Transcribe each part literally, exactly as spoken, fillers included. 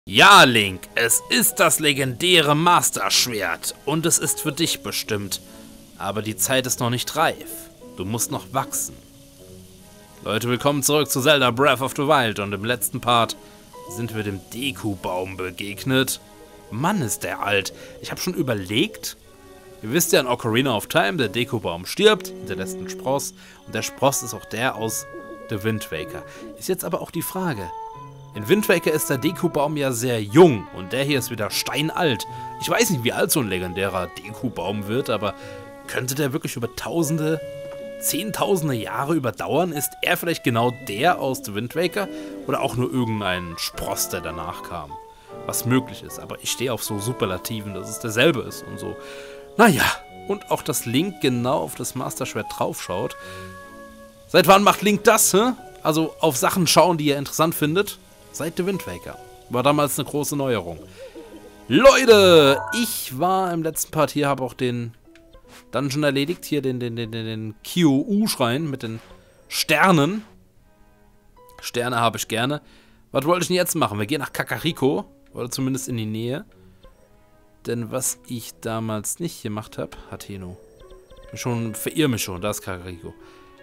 Ja, Link, es ist das legendäre Master-Schwert und es ist für dich bestimmt. Aber die Zeit ist noch nicht reif. Du musst noch wachsen. Leute, willkommen zurück zu Zelda Breath of the Wild und im letzten Part sind wir dem Deku-Baum begegnet. Mann, ist der alt. Ich habe schon überlegt, ihr wisst ja in Ocarina of Time, der Deku-Baum stirbt, hinterlässt einen Spross und der Spross ist auch der aus The Wind Waker. Ist jetzt aber auch die Frage, in Wind Waker ist der Deku-Baum ja sehr jung und der hier ist wieder steinalt. Ich weiß nicht, wie alt so ein legendärer Deku-Baum wird, aber könnte der wirklich über tausende, zehntausende Jahre überdauern? Ist er vielleicht genau der aus The Wind Waker oder auch nur irgendein Spross, der danach kam? Was möglich ist, aber ich stehe auf so Superlativen, dass es derselbe ist und so. Naja, und auch, dass Link genau auf das Master-Schwert draufschaut. Seit wann macht Link das, hä? Also auf Sachen schauen, die er interessant findet? Seit The Wind Waker. War damals eine große Neuerung. Leute, ich war im letzten Part hier, habe auch den Dungeon erledigt. Hier den, den, den, den Kyo-U-Schrein mit den Sternen. Sterne habe ich gerne. Was wollte ich denn jetzt machen? Wir gehen nach Kakariko. Oder zumindest in die Nähe. Denn was ich damals nicht gemacht habe, Hateno. Schon, verirr mich schon, da ist Kakariko.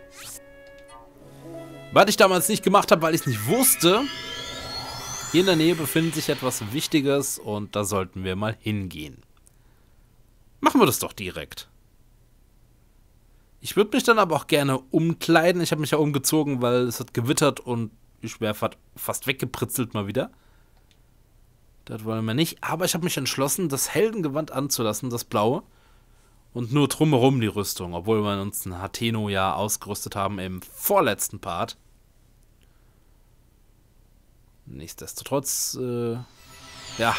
Was ich damals nicht gemacht habe, weil ich es nicht wusste. Hier in der Nähe befindet sich etwas Wichtiges und da sollten wir mal hingehen. Machen wir das doch direkt. Ich würde mich dann aber auch gerne umkleiden. Ich habe mich ja umgezogen, weil es hat gewittert und ich wäre fast weggepritzelt mal wieder. Das wollen wir nicht. Aber ich habe mich entschlossen, das Heldengewand anzulassen, das blaue. Und nur drumherum die Rüstung, obwohl wir uns ein Hateno ja ausgerüstet haben im vorletzten Part. Nichtsdestotrotz, äh, ja.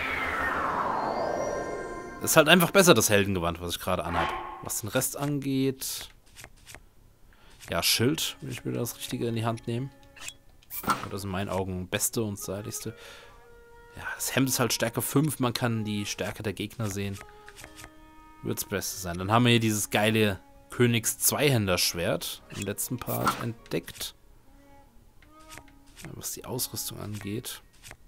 Ist halt einfach besser, das Heldengewand, was ich gerade anhabe. Was den Rest angeht. Ja, Schild, will ich mir das Richtige in die Hand nehmen. Das ist in meinen Augen beste und stylischste. Ja, das Hemd ist halt Stärke fünf, man kann die Stärke der Gegner sehen. Wird das Beste sein. Dann haben wir hier dieses geile Königs-Zweihänder-Schwert im letzten Part entdeckt. Was die Ausrüstung angeht.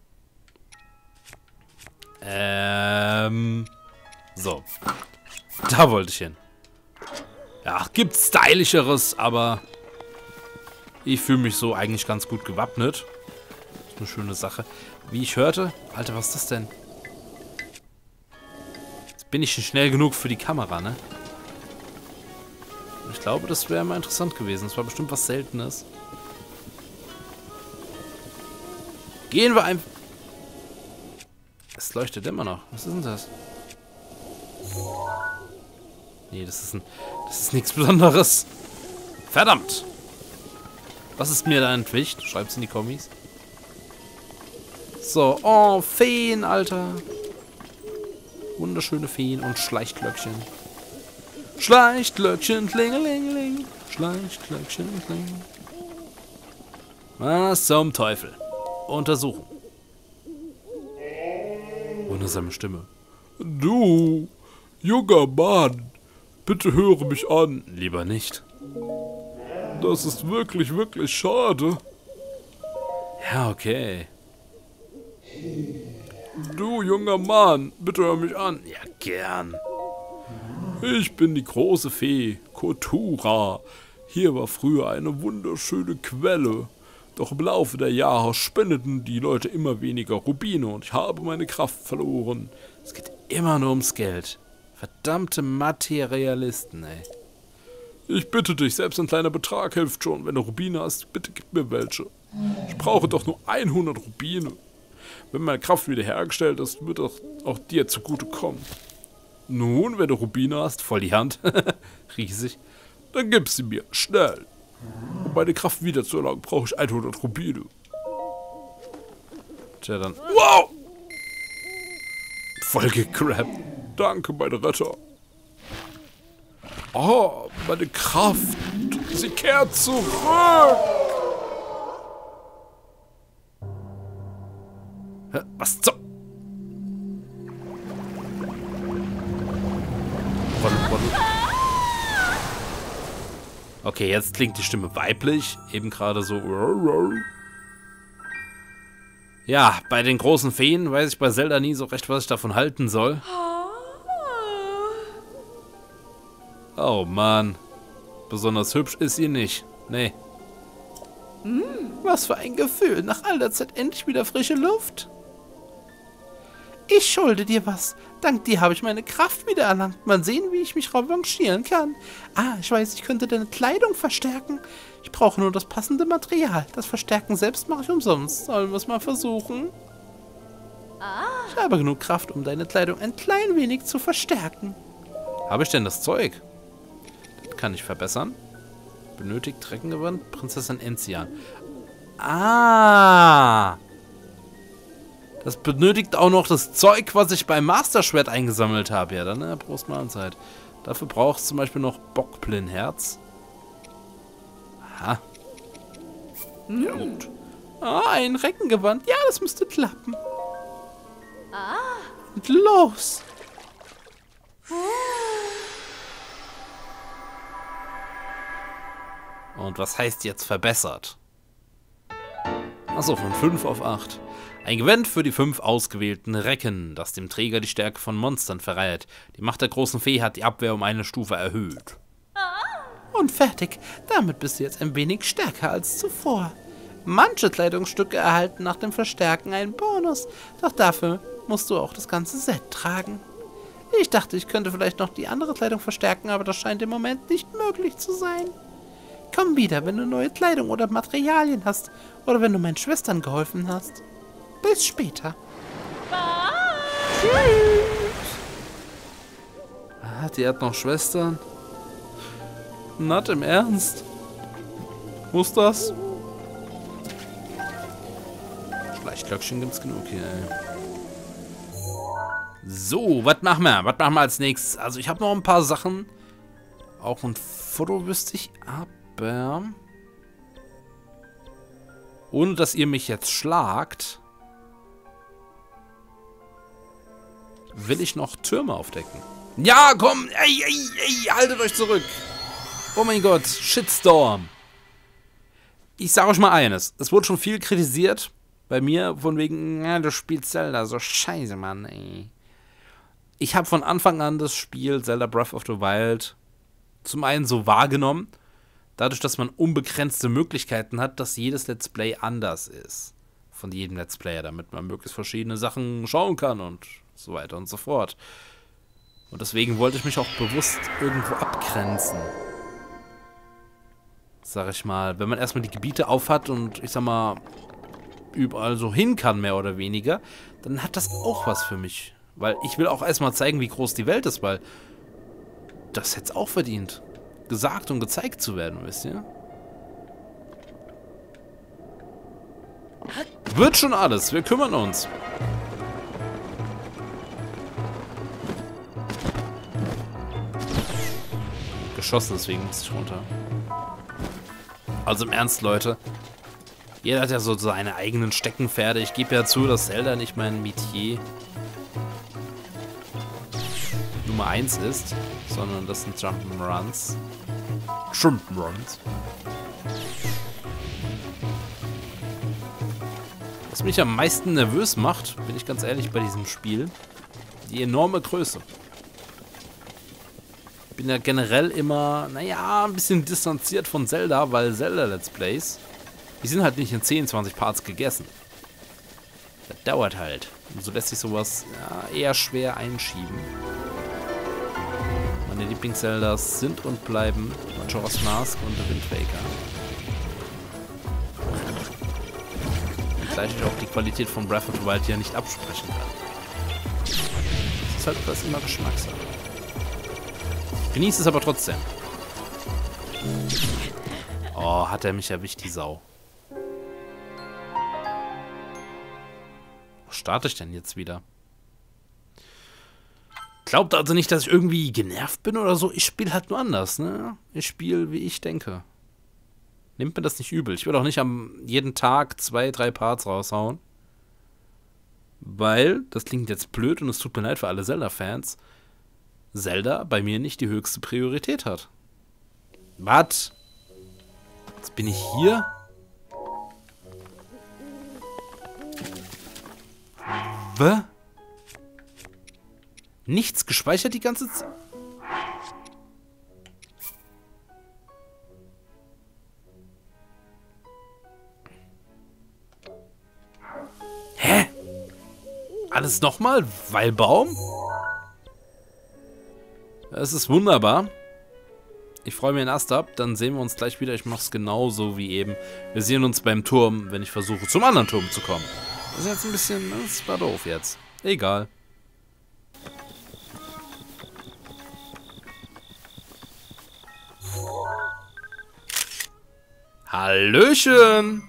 Ähm. So. Da wollte ich hin. Ja, gibt stylischeres, aber ich fühle mich so eigentlich ganz gut gewappnet. Ist eine schöne Sache. Wie ich hörte. Alter, was ist das denn? Jetzt bin ich nicht schnell genug für die Kamera, ne? Ich glaube, das wäre mal interessant gewesen. Das war bestimmt was Seltenes. Gehen wir einfach. Es leuchtet immer noch. Was ist denn das? Nee, das ist ein. Das ist nichts Besonderes. Verdammt! Was ist mir da entwischt? Schreibt's in die Kommis. So, oh, Feen, Alter. Wunderschöne Feen und Schleichglöckchen. Schleichglöckchen, klingelingeling. Schleichglöckchen, kling. Was zum Teufel? Untersuchen. Wundersame Stimme. Du, junger Mann, bitte höre mich an. Lieber nicht. Das ist wirklich, wirklich schade. Ja, okay. Du, junger Mann, bitte hör mich an. Ja, gern. Ich bin die große Fee, Kotura. Hier war früher eine wunderschöne Quelle. Doch im Laufe der Jahre spendeten die Leute immer weniger Rubine und ich habe meine Kraft verloren. Es geht immer nur ums Geld. Verdammte Materialisten, ey. Ich bitte dich, selbst ein kleiner Betrag hilft schon. Wenn du Rubine hast, bitte gib mir welche. Ich brauche doch nur hundert Rubine. Wenn meine Kraft wiederhergestellt ist, wird das auch dir zugute kommen. Nun, wenn du Rubine hast, voll die Hand, riesig, dann gib sie mir, schnell. Um meine Kraft wiederzuerlangen, brauche ich hundert Rubine. Tja, dann. Wow! Voll gegrabt. Danke, meine Retter. Oh, meine Kraft. Sie kehrt zurück. Hä, was zum... Okay, jetzt klingt die Stimme weiblich. Eben gerade so. Ja, bei den großen Feen weiß ich bei Zelda nie so recht, was ich davon halten soll. Oh Mann. Besonders hübsch ist sie nicht. Nee. Mm, was für ein Gefühl. Nach all der Zeit endlich wieder frische Luft. Ich schulde dir was. Dank dir habe ich meine Kraft wieder erlangt. Mal sehen, wie ich mich revanchieren kann. Ah, ich weiß, ich könnte deine Kleidung verstärken. Ich brauche nur das passende Material. Das Verstärken selbst mache ich umsonst. Sollen wir es mal versuchen? Ah. Ich habe genug Kraft, um deine Kleidung ein klein wenig zu verstärken. Habe ich denn das Zeug? Das kann ich verbessern. Benötigt Treckengewand, Prinzessin Enzian. Ah! Das benötigt auch noch das Zeug, was ich beim Master-Schwert eingesammelt habe. Ja, dann äh, Prost Mahlzeit. Dafür braucht es zum Beispiel noch Bockplinherz. Aha. Hm. Ja, gut. Ah, ein Reckengewand. Ja, das müsste klappen. Ah. Und los! Und was heißt jetzt verbessert? Achso, von fünf auf acht. Ein Gewand für die fünf ausgewählten Recken, das dem Träger die Stärke von Monstern verrät. Die Macht der großen Fee hat die Abwehr um eine Stufe erhöht. Und fertig. Damit bist du jetzt ein wenig stärker als zuvor. Manche Kleidungsstücke erhalten nach dem Verstärken einen Bonus, doch dafür musst du auch das ganze Set tragen. Ich dachte, ich könnte vielleicht noch die andere Kleidung verstärken, aber das scheint im Moment nicht möglich zu sein. Komm wieder, wenn du neue Kleidung oder Materialien hast oder wenn du meinen Schwestern geholfen hast. Bis später. Bye. Tschüss. Ah, die hat noch Schwestern. Not im Ernst. Muss das? Schleichglöckchen gibt's genug hier, ey. So, was machen wir? Was machen wir als nächstes? Also ich habe noch ein paar Sachen. Auch ein Foto wüsste ich, aber ohne dass ihr mich jetzt schlagt, will ich noch Türme aufdecken. Ja, komm! Ey, ey, ey, haltet euch zurück! Oh mein Gott, Shitstorm! Ich sage euch mal eines. Es wurde schon viel kritisiert bei mir, von wegen, ja, du spielst Zelda, so scheiße, Mann, ey. Ich habe von Anfang an das Spiel Zelda Breath of the Wild zum einen so wahrgenommen, dadurch, dass man unbegrenzte Möglichkeiten hat, dass jedes Let's Play anders ist. Von jedem Let's Player, damit man möglichst verschiedene Sachen schauen kann und so weiter und so fort. Und deswegen wollte ich mich auch bewusst irgendwo abgrenzen. Sag ich mal, wenn man erstmal die Gebiete aufhat und ich sag mal, überall so hin kann, mehr oder weniger, dann hat das auch was für mich. Weil ich will auch erstmal zeigen, wie groß die Welt ist, weil das hätte es auch verdient, gesagt und gezeigt zu werden, wisst ihr? Wird schon alles, wir kümmern uns. Geschossen, deswegen muss ich runter. Also im Ernst, Leute. Jeder hat ja so seine eigenen Steckenpferde. Ich gebe ja zu, dass Zelda nicht mein Metier Nummer eins ist, sondern das sind Jump'n'Runs. Jump'n'Runs. Was mich am meisten nervös macht, bin ich ganz ehrlich bei diesem Spiel, die enorme Größe. Ich bin ja generell immer, naja, ein bisschen distanziert von Zelda, weil Zelda-Let's Plays, die sind halt nicht in zehn, zwanzig Parts gegessen. Das dauert halt. Und so lässt sich sowas ja, eher schwer einschieben. Meine Lieblings-Zeldas sind und bleiben Majora's Mask und The Wind Waker. Gleich ich auch die Qualität von Breath of the Wild hier nicht absprechen kann. Das ist halt das immer Geschmackssache. Genießt es aber trotzdem. Oh, hat er mich erwischt, die Sau. Wo starte ich denn jetzt wieder? Glaubt also nicht, dass ich irgendwie genervt bin oder so. Ich spiele halt nur anders, ne? Ich spiele, wie ich denke. Nimmt mir das nicht übel. Ich will auch nicht am jeden Tag zwei, drei Parts raushauen. Weil, das klingt jetzt blöd und es tut mir leid für alle Zelda-Fans, Zelda bei mir nicht die höchste Priorität hat. Was? Jetzt bin ich hier? Was? Nichts gespeichert die ganze Zeit? Hä? Alles nochmal? Weil Baum? Das ist wunderbar. Ich freue mich einen Ast ab, dann sehen wir uns gleich wieder. Ich mache es genauso wie eben. Wir sehen uns beim Turm, wenn ich versuche, zum anderen Turm zu kommen. Das ist jetzt ein bisschen... Das war doof jetzt. Egal. Hallöchen!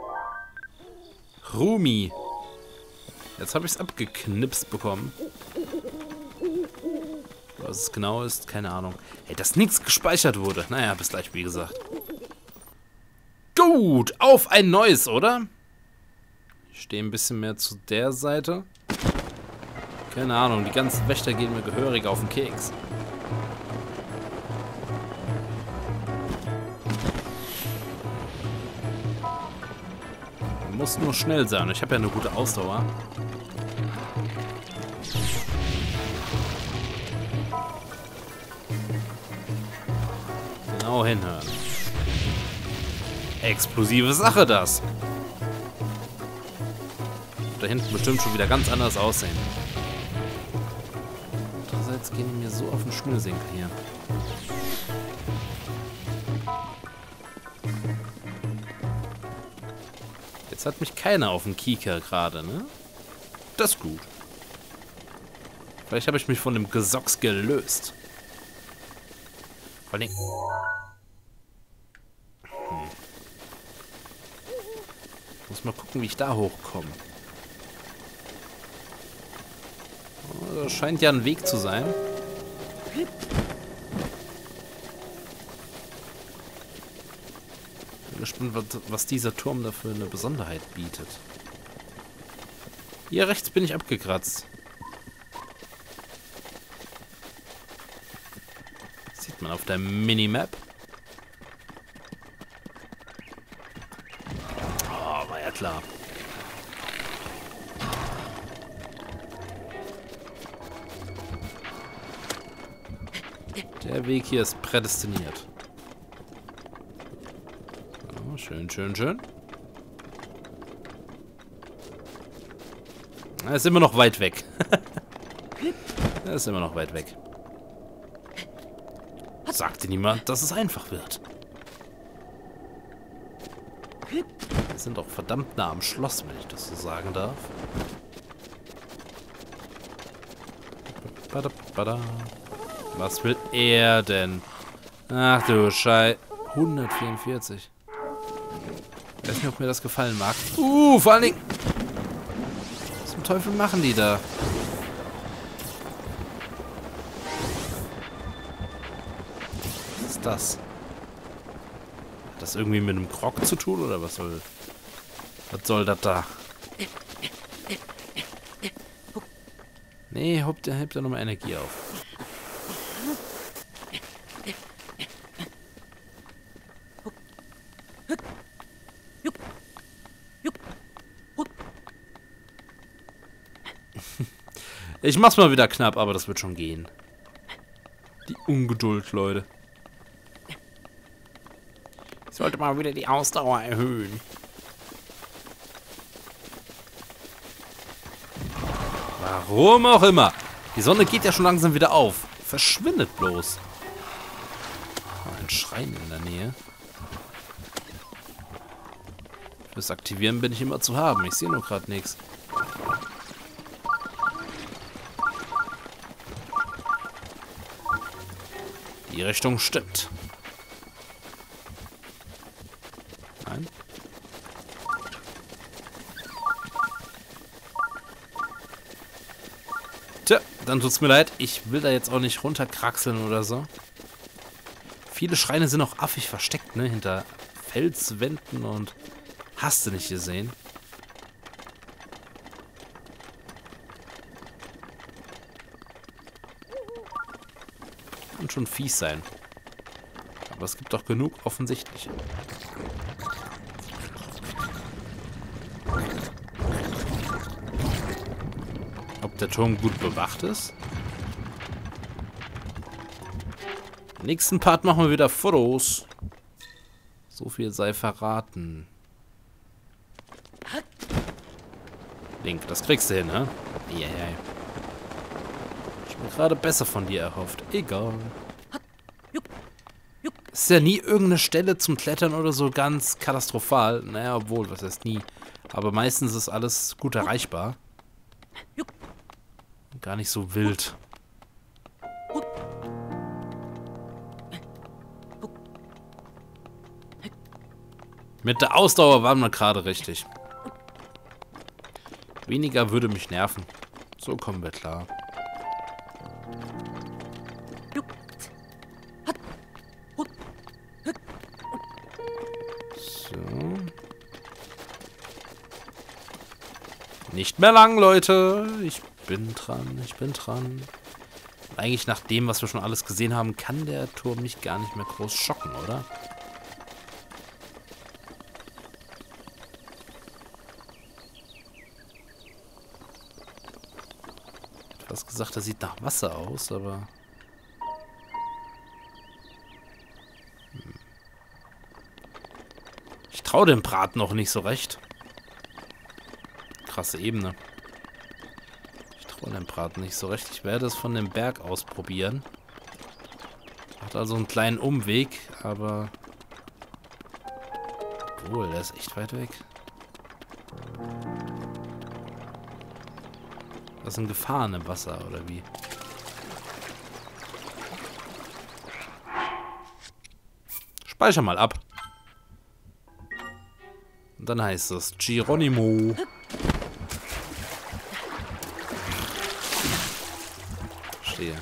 Rumi. Jetzt habe ich es abgeknipst bekommen. Was es genau ist, keine Ahnung. Hey, dass nichts gespeichert wurde. Naja, bis gleich, wie gesagt. Gut, auf ein neues, oder? Ich stehe ein bisschen mehr zu der Seite. Keine Ahnung, die ganzen Wächter gehen mir gehörig auf den Keks. Man muss nur schnell sein. Ich habe ja eine gute Ausdauer. Genau hinhören. Explosive Sache, das. Da hinten bestimmt schon wieder ganz anders aussehen. Andererseits gehen die mir so auf den Schnürsenkel hier. Jetzt hat mich keiner auf den Kieker gerade, ne? Das ist gut. Vielleicht habe ich mich von dem Gesocks gelöst. Vor allem... Hm. Muss mal gucken, wie ich da hochkomme. Oh, das scheint ja ein Weg zu sein. Bin gespannt, was, was dieser Turm da für eine Besonderheit bietet. Hier rechts bin ich abgekratzt. Sieht man auf der Minimap. Oh, war ja klar. Der Weg hier ist prädestiniert. Oh, schön, schön, schön. Er ist immer noch weit weg. Er ist immer noch weit weg. Sagte niemand, dass es einfach wird. Wir sind doch verdammt nah am Schloss, wenn ich das so sagen darf. Was will er denn? Ach du Scheiße. hundertvierundvierzig. Ich weiß nicht, ob mir das gefallen mag. Uh, vor allen Dingen... Was zum Teufel machen die da? Was ist das? Hat das irgendwie mit einem Krog zu tun, oder was soll... Was soll das da? Nee, hebt er, hebt er nochmal Energie auf. Ich mach's mal wieder knapp, aber das wird schon gehen. Die Ungeduld, Leute. Ich sollte mal wieder die Ausdauer erhöhen. Warum auch immer. Die Sonne geht ja schon langsam wieder auf. Verschwindet bloß. Oh, ein Schrein in der Nähe. Fürs Aktivieren bin ich immer zu haben. Ich sehe nur gerade nichts. Die Richtung stimmt. Nein. Tja, dann tut's mir leid. Ich will da jetzt auch nicht runterkraxeln oder so. Viele Schreine sind auch affig versteckt, ne? Hinter Felswänden und hast du nicht gesehen. Kann schon fies sein. Aber es gibt doch genug offensichtliche. Ob der Turm gut bewacht ist? Im nächsten Part machen wir wieder Fotos. So viel sei verraten. Link, das kriegst du hin, ne? Ja, ja. Ich bin gerade besser von dir erhofft. Egal. Ist ja nie irgendeine Stelle zum Klettern oder so ganz katastrophal. Naja, obwohl, was heißt nie. Aber meistens ist alles gut erreichbar. Gar nicht so wild. Mit der Ausdauer waren wir gerade richtig. Weniger würde mich nerven. So kommen wir klar. So. Nicht mehr lang, Leute. Ich bin dran, ich bin dran. Eigentlich nach dem, was wir schon alles gesehen haben, kann der Turm mich gar nicht mehr groß schocken, oder? Ich habe gesagt, das sieht nach Wasser aus, aber... Hm. Ich traue dem Braten noch nicht so recht. Krasse Ebene. Ich traue dem Braten nicht so recht. Ich werde es von dem Berg aus probieren. Macht also einen kleinen Umweg, aber... Obwohl, der ist echt weit weg. Das sind Gefahren im Wasser, oder wie? Speicher mal ab. Und dann heißt es Geronimo. Verstehe.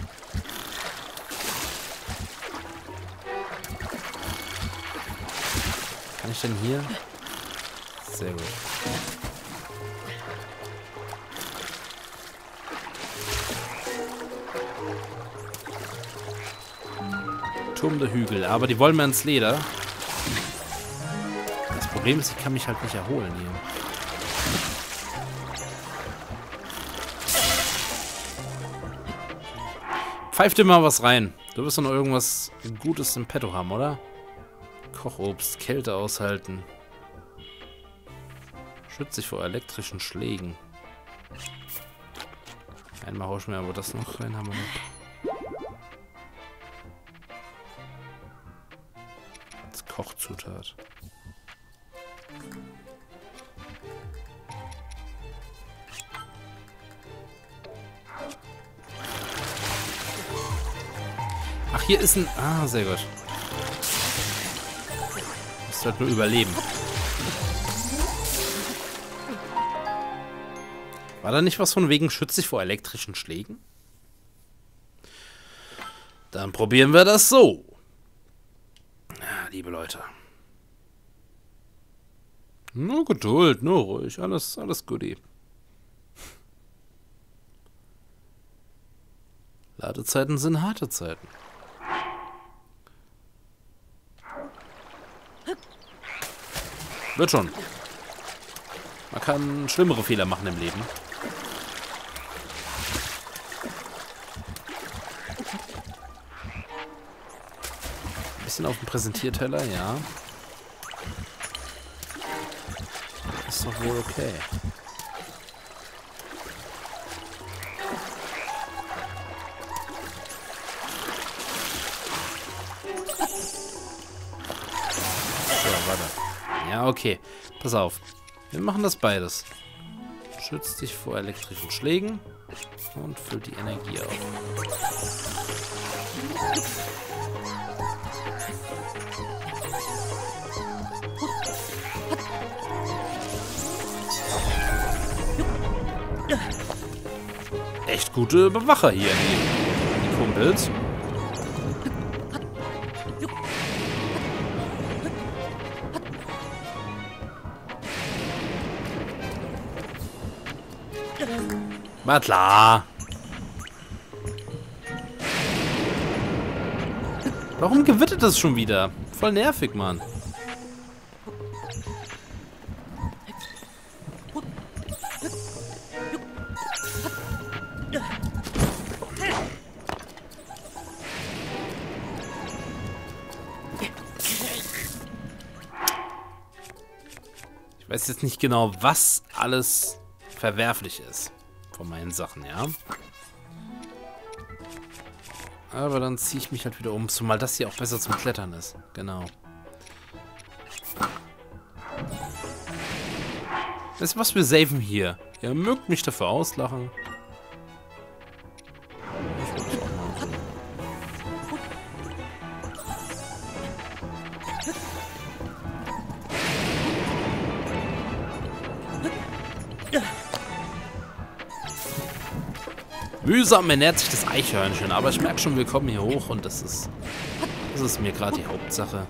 Kann ich denn hier? Sehr gut. Turm der Hügel, aber die wollen mir ins Leder. Das Problem ist, ich kann mich halt nicht erholen hier. Pfeif dir mal was rein. Du wirst doch noch irgendwas Gutes im Petto haben, oder? Kochobst, Kälte aushalten. Schützt sich vor elektrischen Schlägen. Einmal hau ich mir aber das noch rein, haben wir noch. Kochzutat. Ach, hier ist ein... Ah, sehr gut. Das wird nur überleben. War da nicht was von wegen schützt sich vor elektrischen Schlägen? Dann probieren wir das so. Ja, liebe Leute. Nur Geduld, nur ruhig. Alles, alles goodie. Ladezeiten sind harte Zeiten. Wird schon. Man kann schlimmere Fehler machen im Leben. Ein bisschen auf dem Präsentierteller, ja. Ist doch wohl okay. So, warte. Ja, okay. Pass auf. Wir machen das beides. Schützt dich vor elektrischen Schlägen und füllt die Energie auf. Echt gute Bewacher hier, die, die Kumpels. War klar. Warum gewittert das schon wieder? Voll nervig, Mann. Ich weiß jetzt nicht genau, was alles verwerflich ist von meinen Sachen, ja. Aber dann ziehe ich mich halt wieder um, zumal das hier auch besser zum Klettern ist. Genau. Weißt du was, wir saven hier. Ihr mögt mich dafür auslachen. Ich will das auch mal so. Mühsam ernährt sich das Eichhörnchen, aber ich merke schon, wir kommen hier hoch und das ist, das ist mir gerade die Hauptsache.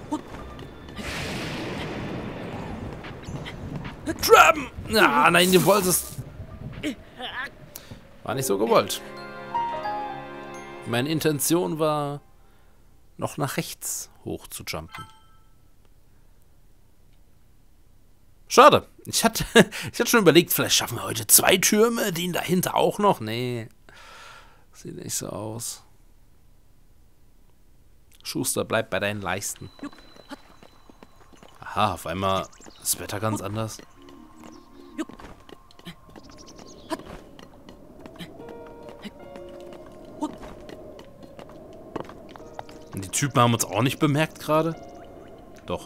Traben! Ah, nein, ihr wollt es. War nicht so gewollt. Meine Intention war, noch nach rechts hoch zu jumpen. Schade. Ich hatte, ich hatte schon überlegt, vielleicht schaffen wir heute zwei Türme, den dahinter auch noch. Nee. Sieht nicht so aus. Schuster, bleib bei deinen Leisten. Aha, auf einmal ist das Wetter ganz anders. Und die Typen haben uns auch nicht bemerkt gerade? Doch.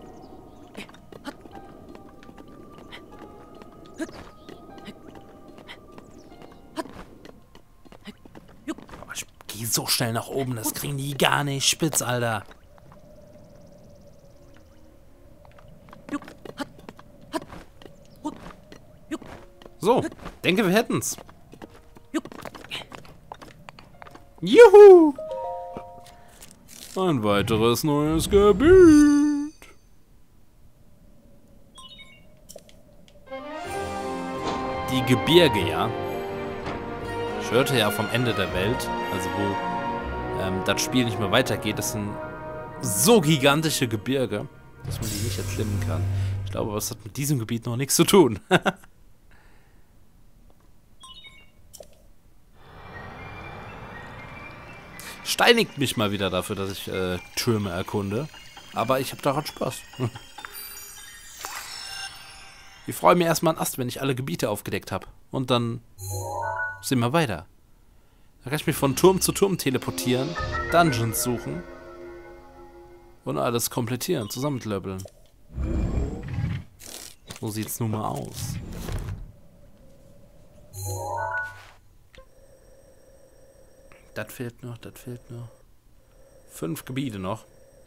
Aber ich gehe so schnell nach oben, das kriegen die gar nicht spitz, Alter. So, denke, wir hätten's. Juhu! Ein weiteres neues Gebiet. Die Gebirge, ja. Ich hörte ja vom Ende der Welt, also wo ähm, das Spiel nicht mehr weitergeht. Das sind so gigantische Gebirge, dass man die nicht erklimmen kann. Ich glaube, das hat mit diesem Gebiet noch nichts zu tun. Steinigt mich mal wieder dafür, dass ich äh, Türme erkunde. Aber ich habe daran Spaß. Ich freue mich erstmal einen Ast, wenn ich alle Gebiete aufgedeckt habe. Und dann sehen wir weiter. Da kann ich mich von Turm zu Turm teleportieren, Dungeons suchen und alles komplettieren, zusammenklöppeln. So sieht's nun mal aus. Das fehlt noch, das fehlt noch. Fünf Gebiete noch.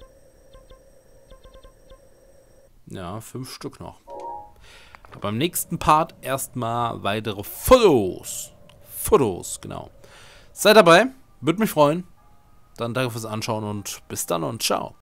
Ja, fünf Stück noch. Aber im nächsten Part erstmal weitere Fotos. Fotos, genau. Seid dabei, würde mich freuen. Dann danke fürs Anschauen und bis dann und ciao.